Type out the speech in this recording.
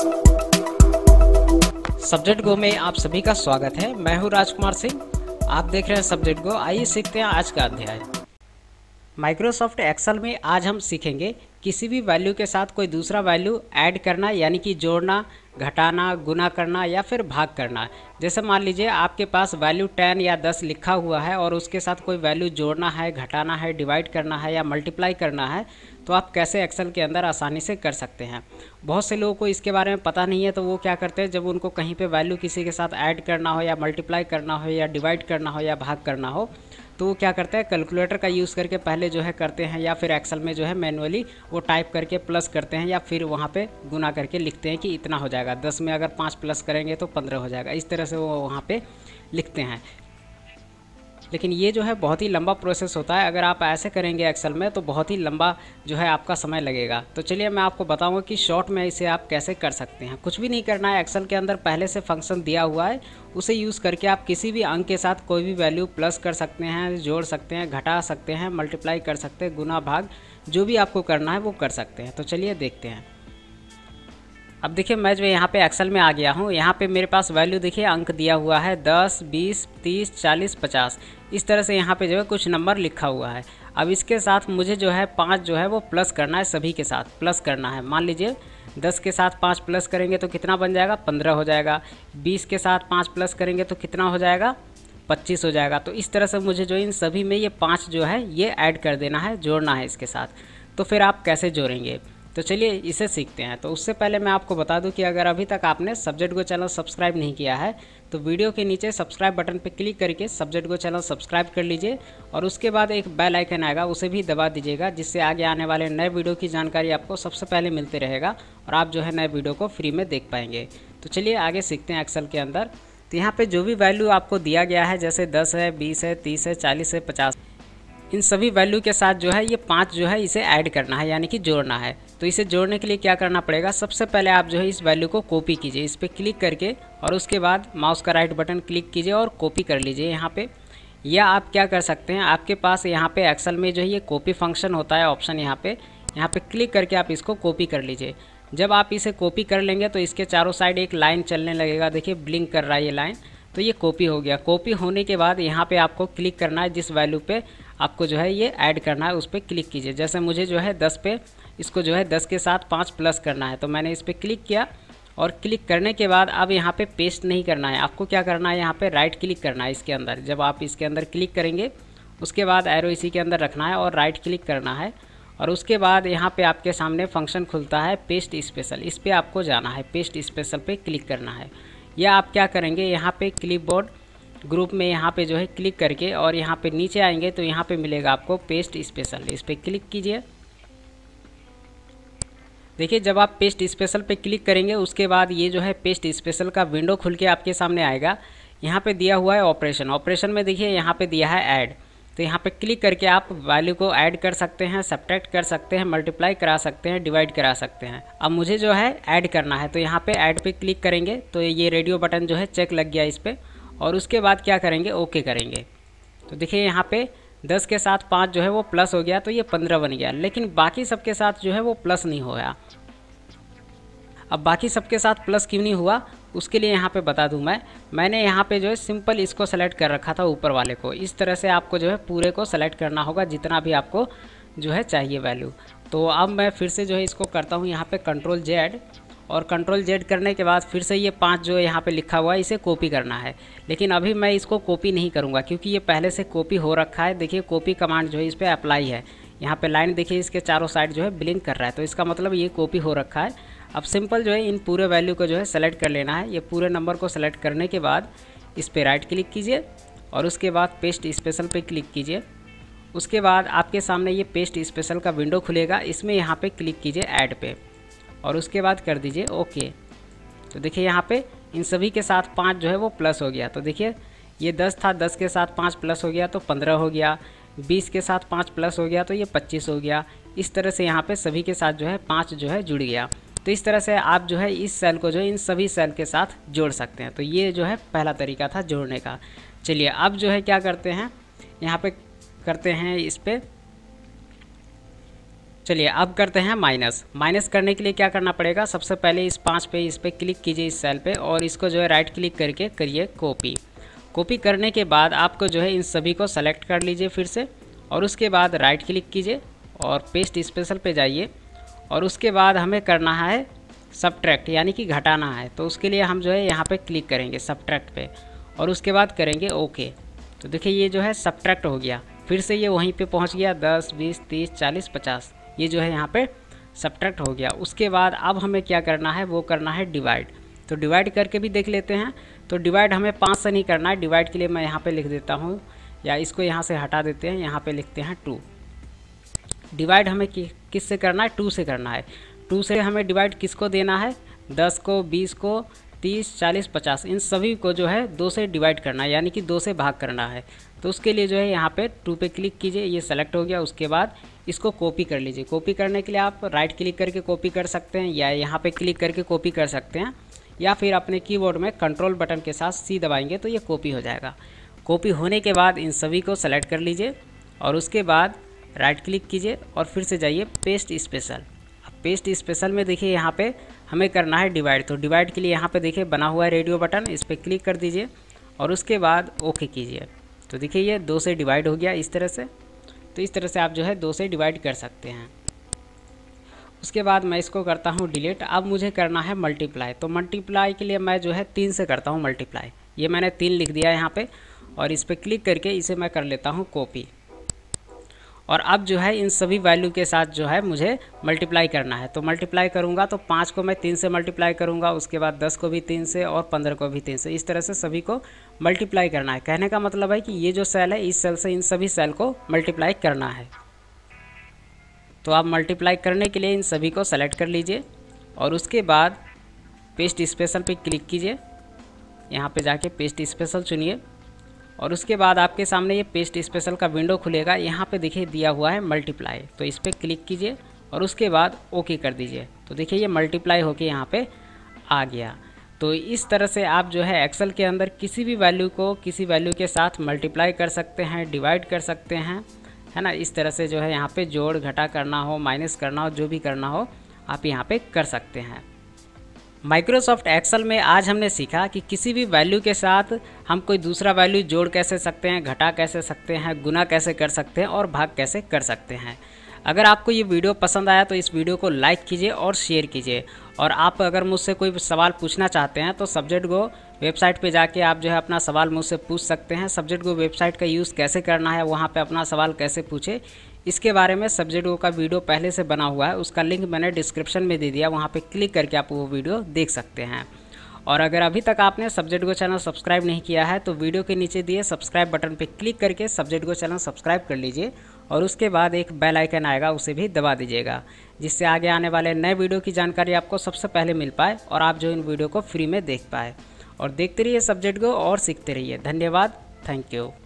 Subject गो में आप सभी का स्वागत है। मैं हूं राजकुमार सिंह, आप देख रहे हैं सब्जेक्ट गो। आइए सीखते हैं आज का अध्याय। माइक्रोसॉफ्ट एक्सेल में आज हम सीखेंगे किसी भी वैल्यू के साथ कोई दूसरा वैल्यू ऐड करना, यानी कि जोड़ना, घटाना, गुना करना या फिर भाग करना। जैसे मान लीजिए आपके पास वैल्यू 10 या 10 लिखा हुआ है और उसके साथ कोई वैल्यू जोड़ना है, घटाना है, डिवाइड करना है या मल्टीप्लाई करना है, तो आप कैसे एक्सेल के अंदर आसानी से कर सकते हैं। बहुत से लोगों को इसके बारे में पता नहीं है, तो वो क्या करते हैं, जब उनको कहीं पे वैल्यू किसी के साथ ऐड करना हो या मल्टीप्लाई करना हो या डिवाइड करना हो या भाग करना हो, तो वो क्या करते हैं, कैलकुलेटर का यूज़ करके पहले जो है करते हैं, या फिर एक्सेल में जो है मैनुअली वो टाइप करके प्लस करते हैं या फिर वहाँ पे गुना करके लिखते हैं कि इतना हो जाएगा। 10 में अगर 5 प्लस करेंगे तो 15 हो जाएगा। इस तरह से वो वहाँ पे लिखते हैं। लेकिन ये जो है बहुत ही लंबा प्रोसेस होता है। अगर आप ऐसे करेंगे एक्सेल में तो बहुत ही लंबा जो है आपका समय लगेगा। तो चलिए मैं आपको बताऊंगा कि शॉर्ट में इसे आप कैसे कर सकते हैं। कुछ भी नहीं करना है, एक्सेल के अंदर पहले से फंक्शन दिया हुआ है, उसे यूज़ करके आप किसी भी अंक के साथ कोई भी वैल्यू प्लस कर सकते हैं, जोड़ सकते हैं, घटा सकते हैं, मल्टीप्लाई कर सकते हैं, गुना भाग जो भी आपको करना है वो कर सकते हैं। तो चलिए देखते हैं। अब देखिए मैं जो यहाँ पे एक्सेल में आ गया हूँ। यहाँ पे मेरे पास वैल्यू देखिए अंक दिया हुआ है 10, 20, 30, 40, 50। इस तरह से यहाँ पे जो है कुछ नंबर लिखा हुआ है। अब इसके साथ मुझे जो है 5 जो है वो प्लस करना है, सभी के साथ प्लस करना है। मान लीजिए 10 के साथ 5 प्लस करेंगे तो कितना बन जाएगा, 15 हो जाएगा। 20 के साथ 5 प्लस करेंगे तो कितना हो जाएगा, 25 हो जाएगा। तो इस तरह से मुझे जो इन सभी में ये 5 जो है ये ऐड कर देना है, जोड़ना है इसके साथ। तो फिर आप कैसे जोड़ेंगे, तो चलिए इसे सीखते हैं। तो उससे पहले मैं आपको बता दूं कि अगर अभी तक आपने सब्जेक्ट गो चैनल सब्सक्राइब नहीं किया है तो वीडियो के नीचे सब्सक्राइब बटन पर क्लिक करके सब्जेक्ट गो चैनल सब्सक्राइब कर लीजिए और उसके बाद एक बेल आइकन आएगा, उसे भी दबा दीजिएगा, जिससे आगे आने वाले नए वीडियो की जानकारी आपको सबसे पहले मिलते रहेगा और आप जो है नए वीडियो को फ्री में देख पाएंगे। तो चलिए आगे सीखते हैं एक्सेल के अंदर। तो यहाँ पर जो भी वैल्यू आपको दिया गया है, जैसे 10 है, 20 है, 30 है, 40 है, 50, इन सभी वैल्यू के साथ जो है ये 5 जो है इसे ऐड करना है, यानी कि जोड़ना है। तो इसे जोड़ने के लिए क्या करना पड़ेगा, सबसे पहले आप जो है इस वैल्यू को कॉपी कीजिए, इस पर क्लिक करके और उसके बाद माउस का राइट बटन क्लिक कीजिए और कॉपी कर लीजिए यहाँ पे। या आप क्या कर सकते हैं, आपके पास यहाँ पे एक्सेल में जो है ये कॉपी फंक्शन होता है ऑप्शन, यहाँ पे क्लिक करके आप इसको कॉपी कर लीजिए। जब आप इसे कॉपी कर लेंगे तो इसके चारों साइड एक लाइन चलने लगेगा, देखिए ब्लिंक कर रहा है ये लाइन, तो ये कॉपी हो गया। कॉपी होने के बाद यहाँ पे आपको क्लिक करना है, जिस वैल्यू पे आपको जो है ये ऐड करना है उस पर क्लिक कीजिए। जैसे मुझे जो है 10 पे इसको जो है 10 के साथ 5 प्लस करना है, तो मैंने इस पर क्लिक किया और क्लिक करने के बाद अब यहाँ पे पेस्ट नहीं करना है, आपको क्या करना है, यहाँ पे राइट क्लिक करना है इसके अंदर। जब आप इसके अंदर क्लिक करेंगे उसके बाद एरो इसी के अंदर रखना है और राइट क्लिक करना है और उसके बाद यहाँ पे आपके सामने फंक्शन खुलता है पेस्ट स्पेशल, इस पर आपको जाना है, पेस्ट स्पेशल पे क्लिक करना है। या आप क्या करेंगे, यहाँ पे क्लिपबोर्ड ग्रुप में यहाँ पे जो है क्लिक करके और यहाँ पे नीचे आएंगे तो यहाँ पे मिलेगा आपको पेस्ट स्पेशल, इस पर क्लिक कीजिए। देखिए जब आप पेस्ट स्पेशल पे क्लिक करेंगे उसके बाद ये जो है पेस्ट स्पेशल का विंडो खुल के आपके सामने आएगा। यहाँ पे दिया हुआ है ऑपरेशन, ऑपरेशन में देखिए यहाँ पे दिया है ऐड, तो यहाँ पे क्लिक करके आप वैल्यू को ऐड कर सकते हैं, सब्ट्रैक्ट कर सकते हैं, मल्टीप्लाई करा सकते हैं, डिवाइड करा सकते हैं। अब मुझे जो है ऐड करना है तो यहाँ पे ऐड पे क्लिक करेंगे तो ये रेडियो बटन जो है चेक लग गया इस पर और उसके बाद क्या करेंगे, ओके करेंगे। तो देखिए यहाँ पे 10 के साथ 5 जो है वो प्लस हो गया तो ये 15 बन गया, लेकिन बाकी सबके साथ जो है वो प्लस नहीं होया। अब बाकी सबके साथ प्लस क्यों नहीं हुआ, उसके लिए यहाँ पे बता दूँ मैंने यहाँ पे जो है सिंपल इसको सेलेक्ट कर रखा था ऊपर वाले को। इस तरह से आपको जो है पूरे को सेलेक्ट करना होगा जितना भी आपको जो है चाहिए वैल्यू। तो अब मैं फिर से जो है इसको करता हूँ यहाँ पे कंट्रोल जेड, और कंट्रोल जेड करने के बाद फिर से ये 5 जो है यहाँ पे लिखा हुआ है इसे कॉपी करना है। लेकिन अभी मैं इसको कॉपी नहीं करूँगा क्योंकि ये पहले से कॉपी हो रखा है। देखिए कॉपी कमांड जो है इस पर अप्लाई है, यहाँ पे लाइन देखिए इसके चारों साइड जो है ब्लिंक कर रहा है, तो इसका मतलब ये कॉपी हो रखा है। अब सिंपल जो है इन पूरे वैल्यू को जो है सेलेक्ट कर लेना है। ये पूरे नंबर को सेलेक्ट करने के बाद इस पर राइट क्लिक कीजिए और उसके बाद पेस्ट स्पेशल पे क्लिक कीजिए। उसके बाद आपके सामने ये पेस्ट स्पेशल का विंडो खुलेगा, इसमें यहाँ पे क्लिक कीजिए ऐड पे और उसके बाद कर दीजिए ओके। तो देखिए यहाँ पे इन सभी के साथ 5 जो है वो प्लस हो गया। तो देखिए ये 10 था, 10 के साथ 5 प्लस हो गया तो 15 हो गया, 20 के साथ 5 प्लस हो गया तो ये 25 हो गया। इस तरह से यहाँ पे सभी के साथ जो है 5 जो है जुड़ गया। तो इस तरह से आप जो है इस सेल को जो है इन सभी सेल के साथ जोड़ सकते हैं। तो ये जो है पहला तरीका था जोड़ने का। चलिए अब जो है क्या करते हैं, यहाँ पे करते हैं इस पर चलिए अब करते हैं माइनस। माइनस करने के लिए क्या करना पड़ेगा, सबसे पहले इस 5 पे इस पर क्लिक कीजिए इस सेल पे और इसको जो है राइट क्लिक करके करिए कॉपी। कॉपी करने के बाद आपको जो है इन सभी को सेलेक्ट कर लीजिए फिर से और उसके बाद राइट क्लिक कीजिए और पेस्ट स्पेशल पे जाइए और उसके बाद हमें करना है सबट्रैक्ट यानी कि घटाना है। तो उसके लिए हम जो है यहाँ पे क्लिक करेंगे सबट्रैक्ट पे और उसके बाद करेंगे ओके। तो देखिए ये जो है सबट्रैक्ट हो गया, फिर से ये वहीं पे पहुँच गया 10, 20, 30, 40, 50, ये जो है यहाँ पे सबट्रैक्ट हो गया। उसके बाद अब हमें क्या करना है, वो करना है डिवाइड। तो डिवाइड करके भी देख लेते हैं। तो डिवाइड हमें 5 से नहीं करना है, डिवाइड के लिए मैं यहाँ पे लिख देता हूँ या इसको यहाँ से हटा देते हैं, यहाँ पे लिखते हैं 2। डिवाइड हमें किस से करना है, 2 से करना है। 2 से हमें डिवाइड किसको देना है, 10 को, 20 को, 30, 40, 50, इन सभी को जो है 2 से डिवाइड करना है यानी कि 2 से भाग करना है। तो उसके लिए जो है यहाँ पे 2 पे क्लिक कीजिए, ये सेलेक्ट हो गया। उसके बाद इसको कॉपी कर लीजिए। कॉपी करने के लिए आप राइट क्लिक करके कॉपी कर सकते हैं या यहाँ पे क्लिक करके कॉपी कर सकते हैं या फिर अपने कीबोर्ड में कंट्रोल बटन के साथ सी दबाएंगे तो ये कॉपी हो जाएगा। कॉपी होने के बाद इन सभी को सेलेक्ट कर लीजिए और उसके बाद राइट क्लिक कीजिए और फिर से जाइए पेस्ट स्पेशल। अब पेस्ट स्पेशल में देखिए यहाँ पे हमें करना है डिवाइड। तो डिवाइड के लिए यहाँ पे देखिए बना हुआ है रेडियो बटन, इस पर क्लिक कर दीजिए और उसके बाद ओके कीजिए। तो देखिए ये 2 से डिवाइड हो गया इस तरह से। तो इस तरह से आप जो है 2 से डिवाइड कर सकते हैं। उसके बाद मैं इसको करता हूँ डिलीट। अब मुझे करना है मल्टीप्लाई। तो मल्टीप्लाई के लिए मैं जो है 3 से करता हूँ मल्टीप्लाई। ये मैंने 3 लिख दिया है यहाँ पे और इस पर क्लिक करके इसे मैं कर लेता हूँ कॉपी। और अब जो है इन सभी वैल्यू के साथ जो है मुझे मल्टीप्लाई करना है। तो मल्टीप्लाई करूँगा तो 5 को मैं 3 से मल्टीप्लाई करूँगा, उसके बाद 10 को भी 3 से और 15 को भी 3 से, इस तरह से सभी को मल्टीप्लाई करना है। कहने का मतलब है कि ये जो सेल है इस सेल से इन सभी सेल को मल्टीप्लाई करना है। तो आप मल्टीप्लाई करने के लिए इन सभी को सेलेक्ट कर लीजिए और उसके बाद पेस्ट स्पेशल पे क्लिक कीजिए, यहाँ पे जाके पेस्ट स्पेशल चुनिए और उसके बाद आपके सामने ये पेस्ट स्पेशल का विंडो खुलेगा। यहाँ पे देखिए दिया हुआ है मल्टीप्लाई, तो इस पर क्लिक कीजिए और उसके बाद ओके कर दीजिए। तो देखिए ये मल्टीप्लाई होके यहाँ पे आ गया। तो इस तरह से आप जो है एक्सेल के अंदर किसी भी वैल्यू को किसी वैल्यू के साथ मल्टीप्लाई कर सकते हैं, डिवाइड कर सकते हैं, है ना। इस तरह से जो है यहाँ पे जोड़ घटा करना हो, माइनस करना हो, जो भी करना हो आप यहाँ पे कर सकते हैं। माइक्रोसॉफ्ट एक्सेल में आज हमने सीखा कि किसी भी वैल्यू के साथ हम कोई दूसरा वैल्यू जोड़ कैसे सकते हैं, घटा कैसे सकते हैं, गुना कैसे कर सकते हैं और भाग कैसे कर सकते हैं। अगर आपको ये वीडियो पसंद आया तो इस वीडियो को लाइक कीजिए और शेयर कीजिए। और आप अगर मुझसे कोई सवाल पूछना चाहते हैं तो सब्जेक्ट गो वेबसाइट पे जाके आप जो है अपना सवाल मुझसे पूछ सकते हैं। सब्जेक्ट गो वेबसाइट का यूज़ कैसे करना है, वहाँ पे अपना सवाल कैसे पूछे, इसके बारे में सब्जेक्ट गो का वीडियो पहले से बना हुआ है, उसका लिंक मैंने डिस्क्रिप्शन में दे दिया, वहाँ पे क्लिक करके आप वो वीडियो देख सकते हैं। और अगर अभी तक आपने सब्जेक्ट गो चैनल सब्सक्राइब नहीं किया है तो वीडियो के नीचे दिए सब्सक्राइब बटन पे क्लिक करके सब्जेक्ट गो चैनल सब्सक्राइब कर लीजिए और उसके बाद एक बेल आइकन आएगा, उसे भी दबा दीजिएगा, जिससे आगे आने वाले नए वीडियो की जानकारी आपको सबसे पहले मिल पाए और आप जो इन वीडियो को फ्री में देख पाए। और देखते रहिए सब्जेक्ट गो और सीखते रहिए। धन्यवाद, थैंक यू।